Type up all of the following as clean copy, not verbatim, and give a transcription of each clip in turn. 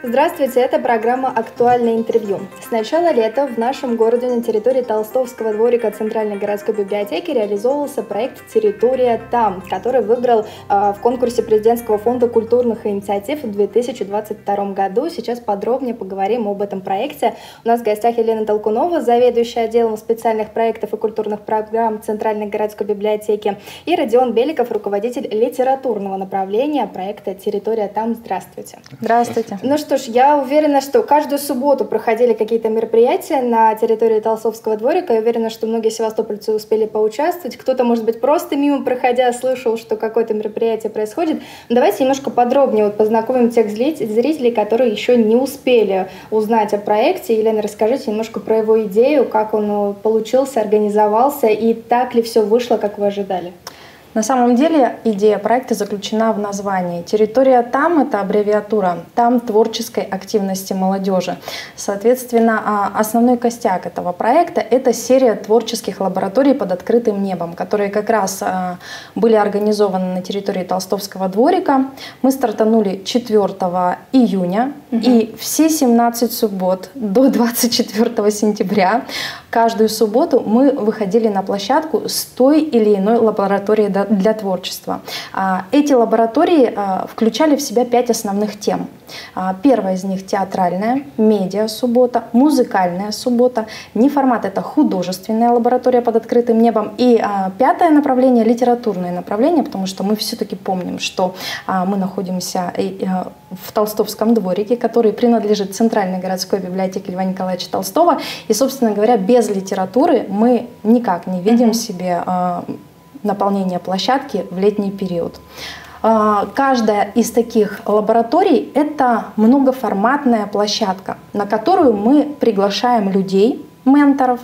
Здравствуйте, это программа «Актуальное интервью». С начала лета в нашем городе на территории Толстовского дворика Центральной городской библиотеки реализовывался проект «Территория там», который выиграл в конкурсе Президентского фонда культурных инициатив в 2022 году. Сейчас подробнее поговорим об этом проекте. У нас в гостях Елена Толкунова, заведующая отделом специальных проектов и культурных программ Центральной городской библиотеки, и Родион Беликов, руководитель литературного направления проекта «Территория там». Здравствуйте. Здравствуйте. Ну что ж, я уверена, что каждую субботу проходили какие-то мероприятия на территории Толстовского дворика. Я уверена, что многие севастопольцы успели поучаствовать. Кто-то, может быть, просто мимо проходя слышал, что какое-то мероприятие происходит. Но давайте немножко подробнее познакомим тех зрителей, которые еще не успели узнать о проекте. Елена, расскажите немножко про его идею, как он получился, организовался и так ли все вышло, как вы ожидали. На самом деле идея проекта заключена в названии. «Территория там» — это аббревиатура «Там творческой активности молодежи». Соответственно, основной костяк этого проекта — это серия творческих лабораторий под открытым небом, которые как раз были организованы на территории Толстовского дворика. Мы стартанули 4 июня, и все 17 суббот до 24 сентября каждую субботу мы выходили на площадку с той или иной лабораторией для творчества. Эти лаборатории включали в себя 5 основных тем. Первая из них — театральная, медиа-суббота, музыкальная суббота, неформат — это художественная лаборатория под открытым небом, и 5-е направление — литературное направление, потому что мы все-таки помним, что мы находимся в Толстовском дворике, который принадлежит Центральной городской библиотеке Льва Николаевича Толстого, и, собственно говоря, без литературы мы никак не видим себе наполнение площадки в летний период. Каждая из таких лабораторий — это многоформатная площадка, на которую мы приглашаем людей, менторов,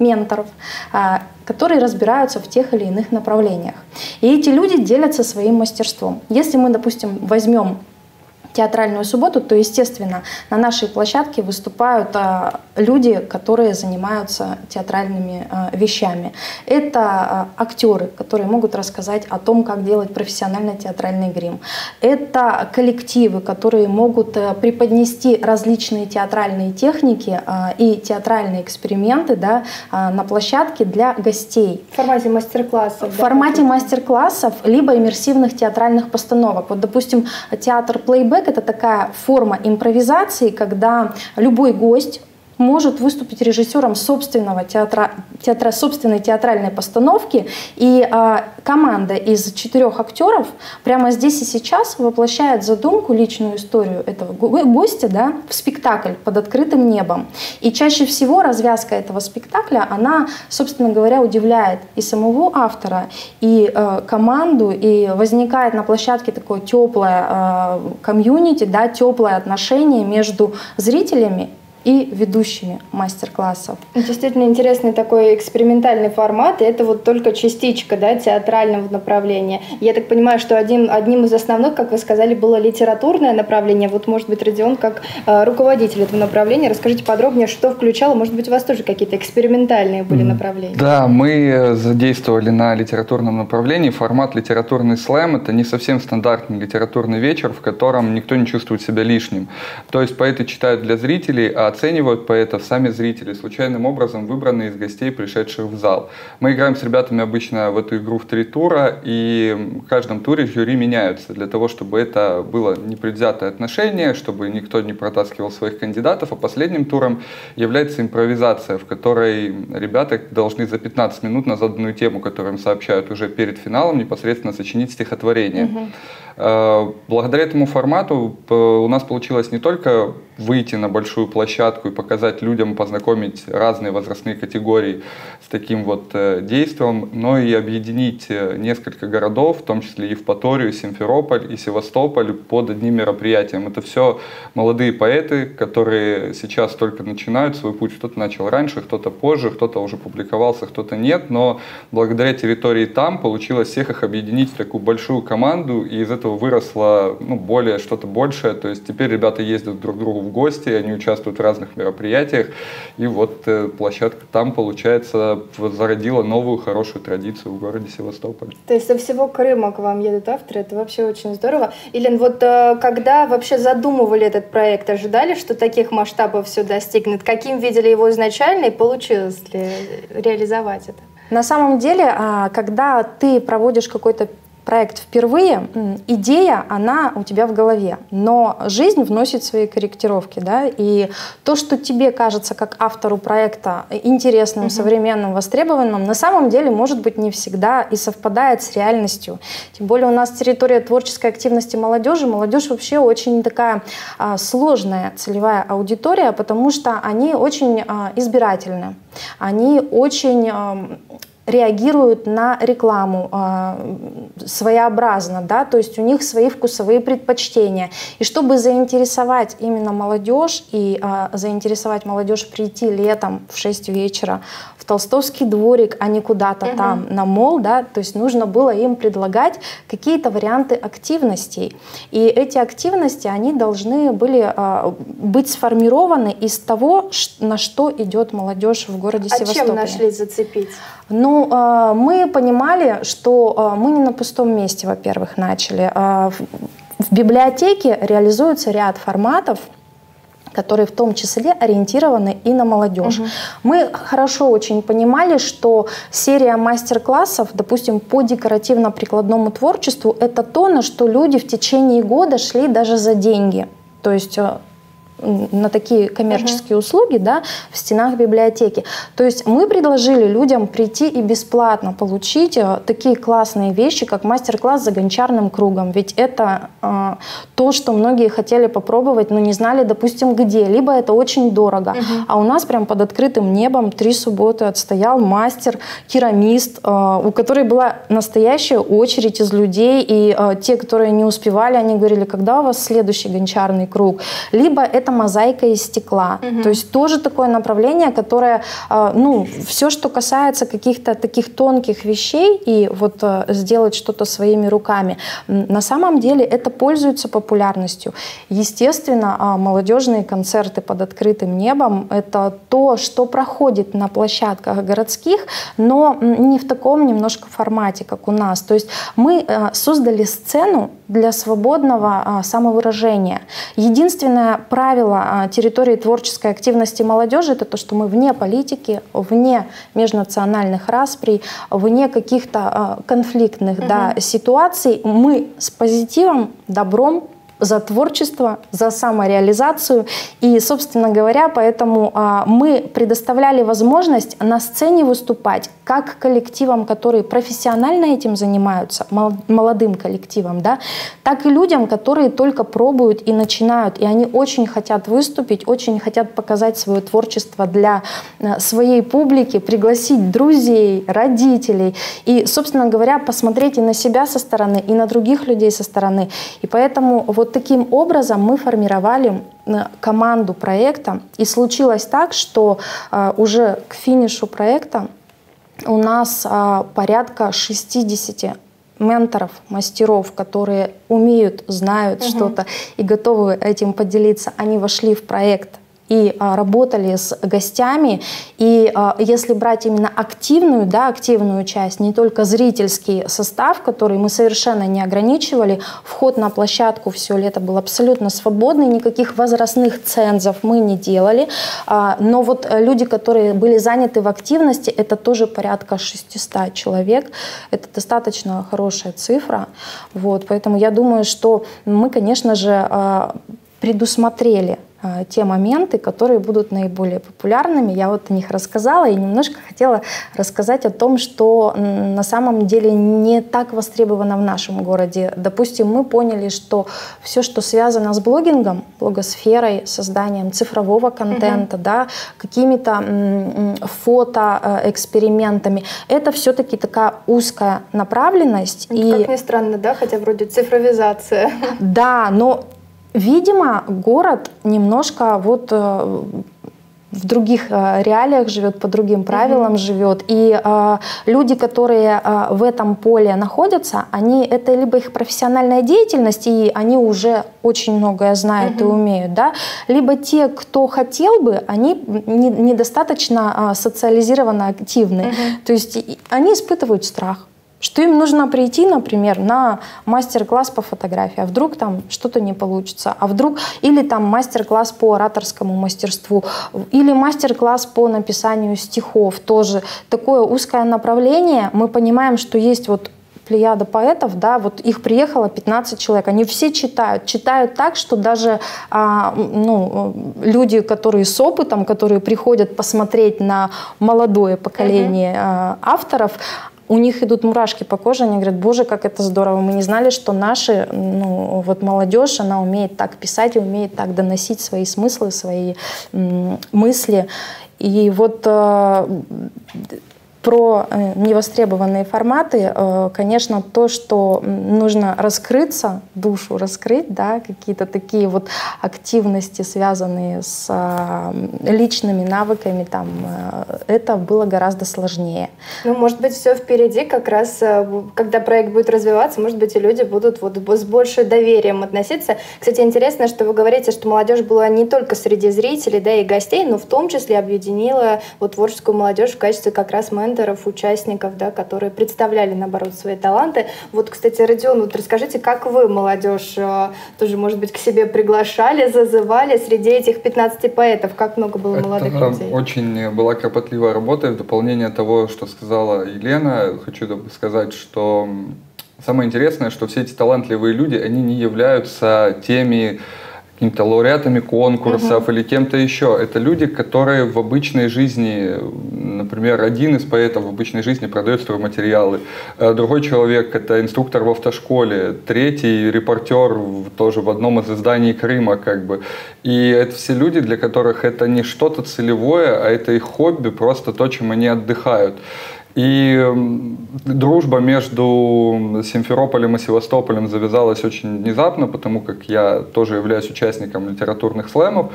которые разбираются в тех или иных направлениях. И эти люди делятся своим мастерством. Если мы, допустим, возьмем театральную субботу, то, естественно, на нашей площадке выступают люди, которые занимаются театральными вещами. Это актеры, которые могут рассказать о том, как делать профессиональный театральный грим. Это коллективы, которые могут преподнести различные театральные техники и театральные эксперименты, на площадке для гостей. В формате мастер-классов. В формате мастер-классов, либо иммерсивных театральных постановок. Вот, допустим, театр «Плейбэк» — это такая форма импровизации, когда любой гость может выступить режиссером собственной театральной постановки, и команда из 4 актеров прямо здесь и сейчас воплощает задумку, личную историю этого гостя, в спектакль под открытым небом. И чаще всего развязка этого спектакля, она, собственно говоря, удивляет и самого автора, и команду, и возникает на площадке такое теплое комьюнити, теплое отношение между зрителями и ведущими мастер-классов. Действительно интересный такой экспериментальный формат, и это вот только частичка театрального направления. Я так понимаю, что одним из основных, как вы сказали, было литературное направление. Вот, может быть, Родион, как руководитель этого направления, расскажите подробнее, что включало. Может быть, у вас тоже какие-то экспериментальные были направления? Да, мы задействовали на литературном направлении формат литературный слэм. Это не совсем стандартный литературный вечер, в котором никто не чувствует себя лишним. То есть поэты читают для зрителей, а оценивают поэтов сами зрители, случайным образом выбранные из гостей, пришедших в зал. Мы играем с ребятами обычно в эту игру в 3 тура, и в каждом туре жюри меняются, для того, чтобы это было непредвзятое отношение, чтобы никто не протаскивал своих кандидатов, а последним туром является импровизация, в которой ребята должны за 15 минут на заданную тему, которую им сообщают уже перед финалом, непосредственно сочинить стихотворение. Благодаря этому формату у нас получилось не только выйти на большую площадку и показать людям, познакомить разные возрастные категории с таким вот действием, но и объединить несколько городов, в том числе Евпаторию, Симферополь и Севастополь, под одним мероприятием. Это все молодые поэты, которые сейчас только начинают свой путь. Кто-то начал раньше, кто-то позже, кто-то уже публиковался, кто-то нет, но благодаря территории там получилось всех их объединить в такую большую команду, и из этого выросло что-то большее. То есть теперь ребята ездят друг к другу в гости, они участвуют в разных мероприятиях. И вот площадка там, получается, зародила новую хорошую традицию в городе Севастополь. То есть со всего Крыма к вам едут авторы, это вообще очень здорово. Илин, вот когда вообще задумывали этот проект, ожидали, что таких масштабов все достигнет? Каким видели его изначально и получилось ли реализовать это? На самом деле, когда ты проводишь какой-то проект впервые, идея, она у тебя в голове, но жизнь вносит свои корректировки, да, и то, что тебе кажется как автору проекта интересным, современным, востребованным, на самом деле, может быть, не всегда и совпадает с реальностью. Тем более у нас территория творческой активности молодежи. Молодежь вообще очень такая сложная целевая аудитория, потому что они очень избирательны, они очень реагируют на рекламу своеобразно, да, то есть у них свои вкусовые предпочтения. И чтобы заинтересовать именно молодежь и заинтересовать молодежь прийти летом в 6 вечера в Толстовский дворик, а не куда-то там на мол, да, то есть нужно было им предлагать какие-то варианты активностей. И эти активности, они должны были быть сформированы из того, на что идет молодежь в городе Севастополе. А чем нашли зацепить? Ну, мы понимали, что мы не на пустом месте, во-первых, начали. В библиотеке реализуется ряд форматов, которые в том числе ориентированы и на молодежь. Мы хорошо очень понимали, что серия мастер-классов, допустим, по декоративно-прикладному творчеству, это то, на что люди в течение года шли даже за деньги. То есть на такие коммерческие услуги, да, в стенах библиотеки. То есть мы предложили людям прийти и бесплатно получить такие классные вещи, как мастер-класс за гончарным кругом. Ведь это то, что многие хотели попробовать, но не знали, допустим, где. Либо это очень дорого. А у нас прям под открытым небом 3 субботы отстоял мастер, керамист, у которой была настоящая очередь из людей. И те, которые не успевали, они говорили, когда у вас следующий гончарный круг. Либо это мозаика из стекла. То есть тоже такое направление, которое, ну, все, что касается каких-то таких тонких вещей и вот сделать что-то своими руками, на самом деле это пользуется популярностью. Естественно, молодежные концерты под открытым небом — это то, что проходит на площадках городских, но не в таком немножко формате, как у нас. То есть мы создали сцену для свободного самовыражения. Единственное правило территории творческой активности молодежи — это то, что мы вне политики, вне межнациональных расприй, вне каких-то конфликтных ситуаций. Мы с позитивом, добром, за творчество, за самореализацию. И, собственно говоря, поэтому мы предоставляли возможность на сцене выступать как коллективам, которые профессионально этим занимаются, молодым коллективам, да, так и людям, которые только пробуют и начинают. И они очень хотят выступить, очень хотят показать свое творчество для своей публики, пригласить друзей, родителей. И, собственно говоря, посмотреть и на себя со стороны, и на других людей со стороны. И поэтому вот таким образом мы формировали команду проекта. И случилось так, что уже к финишу проекта у нас порядка 60 менторов, мастеров, которые умеют, знают что-то и готовы этим поделиться. Они вошли в проект и работали с гостями. И если брать именно активную, да, активную часть, не только зрительский состав, который мы совершенно не ограничивали, вход на площадку все лето был абсолютно свободный, никаких возрастных цензов мы не делали. Но вот люди, которые были заняты в активности, это тоже порядка 600 человек. Это достаточно хорошая цифра. Вот, поэтому я думаю, что мы, конечно же, предусмотрели те моменты, которые будут наиболее популярными. Я вот о них рассказала и немножко хотела рассказать о том, что на самом деле не так востребовано в нашем городе. Допустим, мы поняли, что все, что связано с блогингом, блогосферой, созданием цифрового контента, да, какими-то фотоэкспериментами, это все-таки такая узкая направленность. Как ни странно, да, хотя вроде цифровизация. Да, но видимо, город немножко вот в других реалиях живет, по другим правилам живет. И люди, которые в этом поле находятся, это либо их профессиональная деятельность, и они уже очень многое знают и умеют, да, либо те, кто хотел бы, они недостаточно социализированно активны. То есть они испытывают страх, что им нужно прийти, например, на мастер-класс по фотографии, а вдруг там что-то не получится, а вдруг, или там мастер-класс по ораторскому мастерству, или мастер-класс по написанию стихов, тоже такое узкое направление. Мы понимаем, что есть вот плеяда поэтов, да, вот их приехало 15 человек, они все читают так, что даже люди, которые с опытом, которые приходят посмотреть на молодое поколение авторов, у них идут мурашки по коже, они говорят: боже, как это здорово, мы не знали, что наша молодежь, она умеет так писать и умеет так доносить свои смыслы, свои мысли. И вот про невостребованные форматы, конечно, то, что нужно раскрыться, душу раскрыть, да, какие-то такие вот активности, связанные с личными навыками, там, это было гораздо сложнее. Ну, может быть, все впереди, как раз, когда проект будет развиваться, может быть, и люди будут вот с большим доверием относиться. Кстати, интересно, что вы говорите, что молодежь была не только среди зрителей, да, и гостей, но в том числе объединила вот творческую молодежь в качестве как раз менторов, участников, да, которые представляли, наоборот, свои таланты. Вот, кстати, Родион, вот расскажите, как вы молодежь тоже, может быть, к себе приглашали, зазывали среди этих 15 поэтов? Как много было молодых людей? Очень была кропотливая работа. И в дополнение того, что сказала Елена, хочу сказать, что самое интересное, что все эти талантливые люди, они не являются теми какими-то лауреатами конкурсов или кем-то еще. Это люди, которые в обычной жизни, например, один из поэтов в обычной жизни продает стройматериалы, другой человек — это инструктор в автошколе, третий — репортер тоже в одном из изданий Крыма, как бы. И это все люди, для которых это не что-то целевое, а это их хобби, просто то, чем они отдыхают. И дружба между Симферополем и Севастополем завязалась очень внезапно, потому как я тоже являюсь участником литературных слэмов,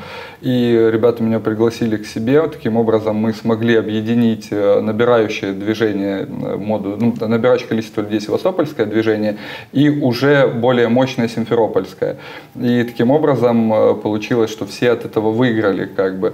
и ребята меня пригласили к себе. Таким образом мы смогли объединить набирающее движение, набирающее количество людей севастопольское движение и уже более мощное симферопольское. И таким образом получилось, что все от этого выиграли, как бы.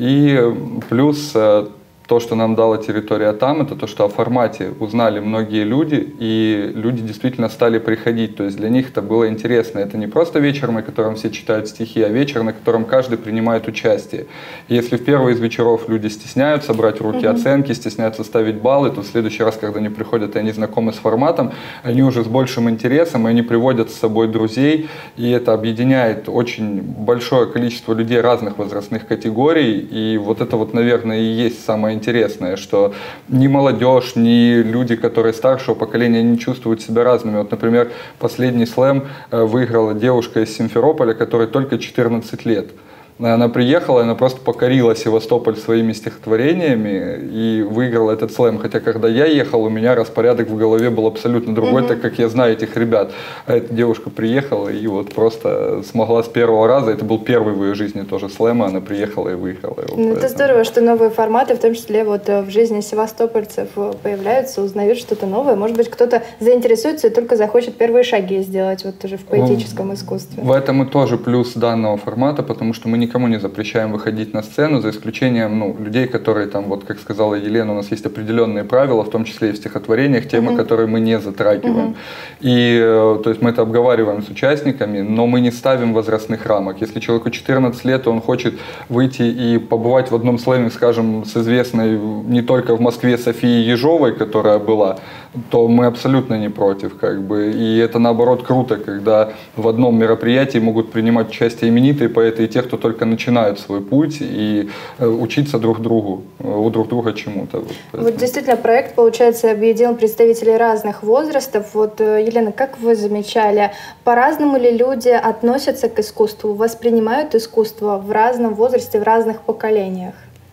И плюс то, что нам дала территория там, это то, что о формате узнали многие люди, и люди действительно стали приходить. То есть для них это было интересно. Это не просто вечер, на котором все читают стихи, а вечер, на котором каждый принимает участие. И если в первый из вечеров люди стесняются брать в руки оценки, стесняются ставить баллы, то в следующий раз, когда они приходят и они знакомы с форматом, они уже с большим интересом, и они приводят с собой друзей, и это объединяет очень большое количество людей разных возрастных категорий. И вот это вот, наверное, и есть самое интересное, что ни молодежь, ни люди, которые старшего поколения, не чувствуют себя разными. Вот, например, последний слэм выиграла девушка из Симферополя, которой только 14 лет. Она приехала, она просто покорила Севастополь своими стихотворениями и выиграла этот слэм. Хотя, когда я ехал, у меня распорядок в голове был абсолютно другой, так как я знаю этих ребят. А эта девушка приехала и вот просто смогла с первого раза, это был первый в ее жизни тоже слэм, она приехала и выиграла его. Ну, это здорово, что новые форматы, в том числе вот в жизни севастопольцев, появляются, узнают что-то новое. Может быть, кто-то заинтересуется и только захочет первые шаги сделать вот тоже в поэтическом искусстве. В этом и тоже плюс данного формата, потому что мы никому не запрещаем выходить на сцену, за исключением людей, которые там, вот как сказала Елена, у нас есть определенные правила, в том числе и в стихотворениях, темы, которые мы не затрагиваем. И то есть мы это обговариваем с участниками, но мы не ставим возрастных рамок. Если человеку 14 лет, и он хочет выйти и побывать в одном слэме, скажем, с известной не только в Москве Софией Ежовой, которая была, то мы абсолютно не против, как бы. И это наоборот круто, когда в одном мероприятии могут принимать участие именитые поэты и те, кто только начинают свой путь, и учиться друг другу, у друг друга чему-то. Вот действительно проект, получается, объединил представителей разных возрастов. Вот, Елена, как вы замечали, по-разному ли люди относятся к искусству, воспринимают искусство в разном возрасте, в разных поколениях?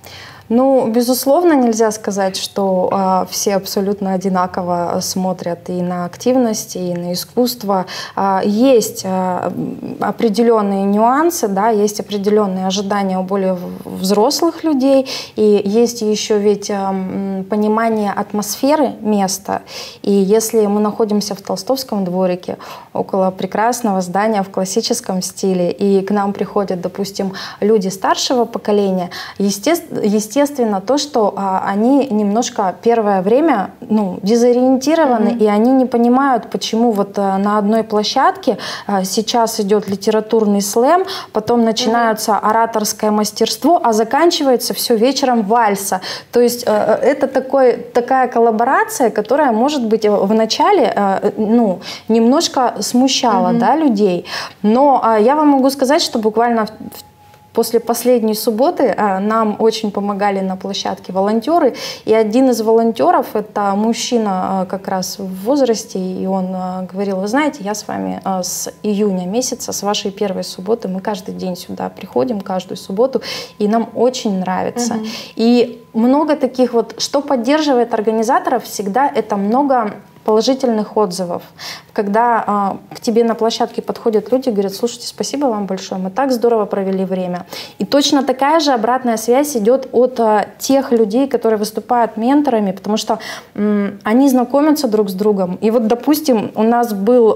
Ну, безусловно, нельзя сказать, что все абсолютно одинаково смотрят и на активности, и на искусство. Есть определенные нюансы, да, есть определенные ожидания у более взрослых людей, и есть еще ведь понимание атмосферы места. И если мы находимся в Толстовском дворике, около прекрасного здания в классическом стиле, и к нам приходят, допустим, люди старшего поколения, естественно, то, что они немножко первое время дезориентированы, и они не понимают, почему вот на одной площадке сейчас идет литературный слэм, потом начинается ораторское мастерство, а заканчивается все вечером вальса. То есть это такая коллаборация, которая, может быть, в начале немножко смущала, да, людей. Но я вам могу сказать, что буквально после последней субботы нам очень помогали на площадке волонтеры. И один из волонтеров, это мужчина как раз в возрасте, и он говорил: вы знаете, я с вами с июня месяца, с вашей первой субботы, мы каждый день сюда приходим, каждую субботу, и нам очень нравится. И много таких вот, что поддерживает организаторов всегда, это много положительных отзывов. Когда к тебе на площадке подходят люди и говорят: слушайте, спасибо вам большое, мы так здорово провели время. И точно такая же обратная связь идет от тех людей, которые выступают менторами, потому что они знакомятся друг с другом. И вот, допустим, у нас был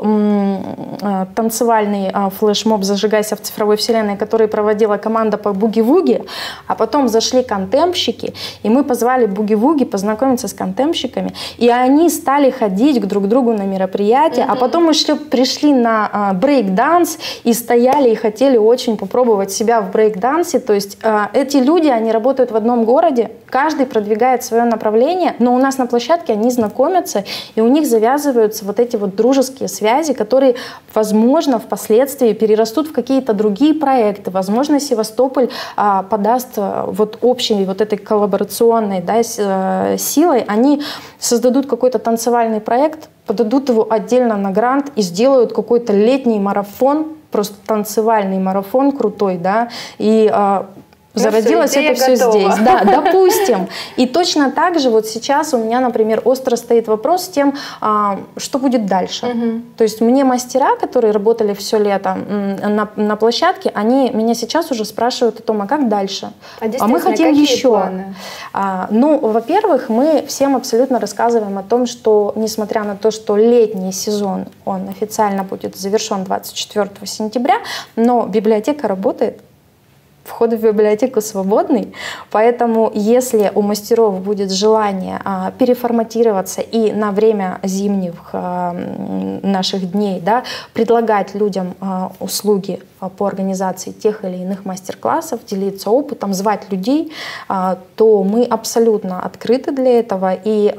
танцевальный флешмоб «Зажигайся в цифровой вселенной», который проводила команда по буги-вуги, а потом зашли контемпщики, и мы позвали буги-вуги познакомиться с контемпщиками, и они стали ходить друг к другу на мероприятия, а потом мы пришли на брейк-данс и стояли и хотели очень попробовать себя в брейк-дансе. То есть эти люди, они работают в одном городе, каждый продвигает свое направление, но у нас на площадке они знакомятся, и у них завязываются вот эти вот дружеские связи, которые, возможно, впоследствии перерастут в какие-то другие проекты. Возможно, Севастополь подаст вот общей вот этой коллаборационной, да, силой, они создадут какой-то танцевальный проект, подадут его отдельно на грант и сделают какой-то летний марафон, просто танцевальный марафон крутой, да, и зародилось это все здесь. Да, допустим. И точно так же вот сейчас у меня, например, остро стоит вопрос с тем, что будет дальше. То есть мне мастера, которые работали все лето на площадке, они меня сейчас уже спрашивают о том, а как дальше? А мы хотим еще. Ну, во-первых, мы всем абсолютно рассказываем о том, что, несмотря на то, что летний сезон, он официально будет завершен 24 сентября, но библиотека работает. Вход в библиотеку свободный, поэтому если у мастеров будет желание переформатироваться и на время зимних наших дней, да, предлагать людям услуги по организации тех или иных мастер-классов, делиться опытом, звать людей, то мы абсолютно открыты для этого. И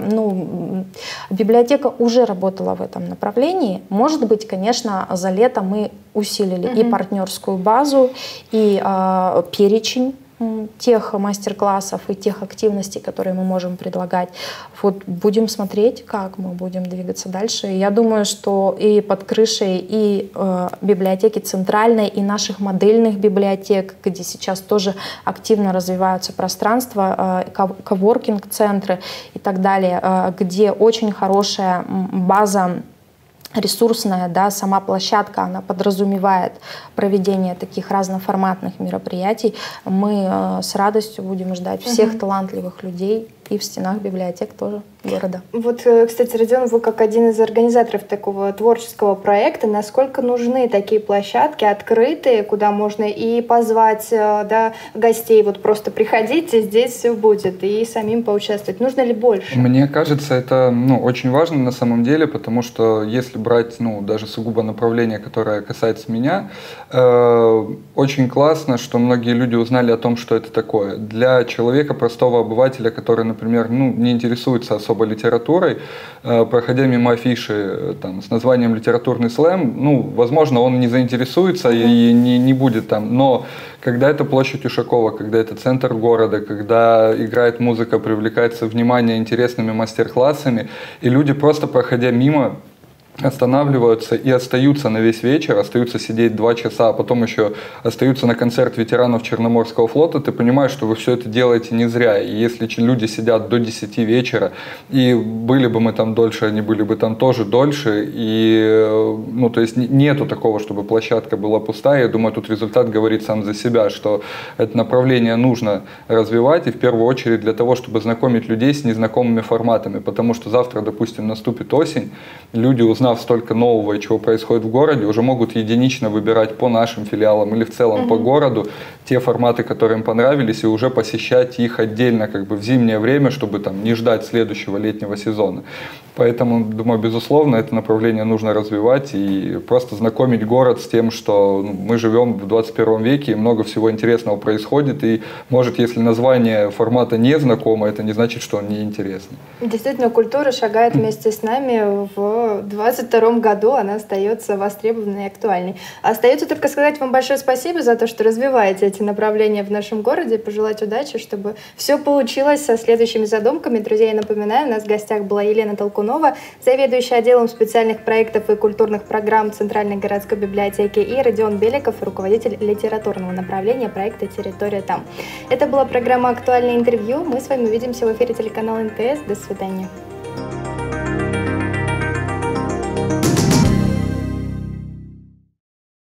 библиотека уже работала в этом направлении. Может быть, конечно, за лето мы усилили и партнерскую базу, и перечень тех мастер-классов и тех активностей, которые мы можем предлагать. Вот будем смотреть, как мы будем двигаться дальше. Я думаю, что и под крышей и библиотеки центральной, и наших модельных библиотек, где сейчас тоже активно развиваются пространства, коворкинг-центры и так далее, где очень хорошая база ресурсная, да, сама площадка, она подразумевает проведение таких разноформатных мероприятий. Мы с радостью будем ждать всех талантливых людей и в стенах библиотек тоже города. Вот, кстати, Родион, вы как один из организаторов такого творческого проекта, насколько нужны такие площадки открытые, куда можно и позвать, да, гостей, вот просто приходите, здесь все будет, и самим поучаствовать? Нужно ли больше? Мне кажется, это очень важно на самом деле, потому что если брать даже сугубо направление, которое касается меня, очень классно, что многие люди узнали о том, что это такое. Для человека, простого обывателя, который, например, не интересуется особо литературой, проходя мимо афиши с названием «Литературный слэм», возможно, он не заинтересуется и не будет там. Но когда это площадь Ушакова, когда это центр города, когда играет музыка, привлекается внимание интересными мастер-классами, и люди, просто проходя мимо, останавливаются и остаются на весь вечер, остаются сидеть 2 часа, а потом еще остаются на концерт ветеранов Черноморского флота, ты понимаешь, что вы все это делаете не зря. И если люди сидят до 10 вечера, и были бы мы там дольше, они были бы там тоже дольше, и, ну, то есть нету такого, чтобы площадка была пустая. Я думаю, тут результат говорит сам за себя, что это направление нужно развивать, и в первую очередь для того, чтобы знакомить людей с незнакомыми форматами, потому что завтра, допустим, наступит осень, люди, узнав столько нового и чего происходит в городе, уже могут единично выбирать по нашим филиалам или в целом по городу те форматы, которые им понравились, и уже посещать их отдельно как бы в зимнее время, чтобы там не ждать следующего летнего сезона. Поэтому, думаю, безусловно, это направление нужно развивать и просто знакомить город с тем, что мы живем в 21 веке, и много всего интересного происходит, и может, если название формата не знакомо, это не значит, что он не интересный. Действительно, культура шагает вместе с нами в 2022 году, она остается востребованной и актуальной. Остается только сказать вам большое спасибо за то, что развиваете эти направления в нашем городе, пожелать удачи, чтобы все получилось со следующими задумками. Друзья, я напоминаю, у нас в гостях была Елена Толкунова, заведующая отделом специальных проектов и культурных программ Центральной городской библиотеки, и Родион Беликов, руководитель литературного направления проекта «Территория там». Это была программа «Актуальное интервью». Мы с вами увидимся в эфире телеканала НТС. До свидания.